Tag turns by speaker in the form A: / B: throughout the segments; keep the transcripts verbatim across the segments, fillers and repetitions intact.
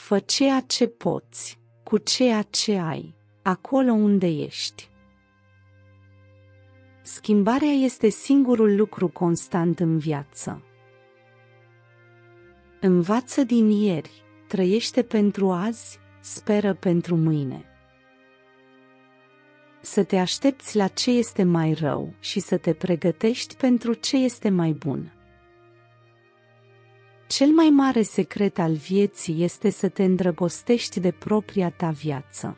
A: Fă ceea ce poți, cu ceea ce ai, acolo unde ești. Schimbarea este singurul lucru constant în viață. Învață din ieri, trăiește pentru azi, speră pentru mâine. Să te aștepți la ce este mai rău și să te pregătești pentru ce este mai bun. Cel mai mare secret al vieții este să te îndrăgostești de propria ta viață.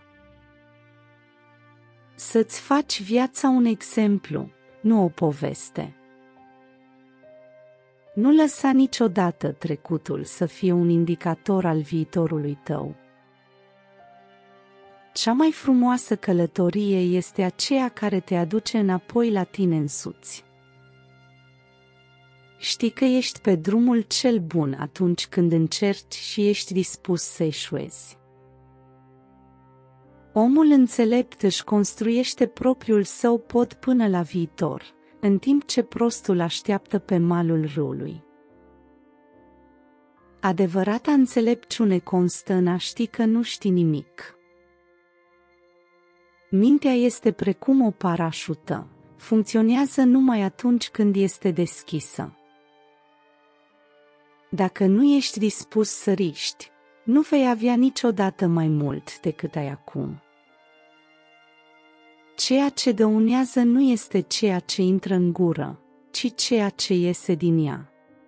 A: Să-ți faci viața un exemplu, nu o poveste. Nu lăsa niciodată trecutul să fie un indicator al viitorului tău. Cea mai frumoasă călătorie este aceea care te aduce înapoi la tine însuți. Știi că ești pe drumul cel bun atunci când încerci și ești dispus să eșuezi. Omul înțelept își construiește propriul său pod până la viitor, în timp ce prostul așteaptă pe malul râului. Adevărata înțelepciune constă în a ști că nu știi nimic. Mintea este precum o parașută, funcționează numai atunci când este deschisă. Dacă nu ești dispus să riști, nu vei avea niciodată mai mult decât ai acum. Ceea ce dăunează nu este ceea ce intră în gură, ci ceea ce iese din ea.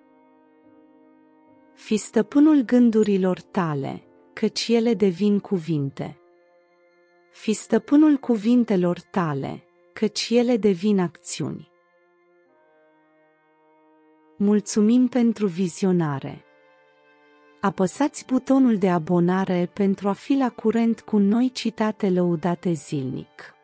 A: Fii stăpânul gândurilor tale, căci ele devin cuvinte. Fii stăpânul cuvintelor tale, căci ele devin acțiuni. Mulțumim pentru vizionare. Apăsați butonul de abonare pentru a fi la curent cu noi citate lăudate zilnic.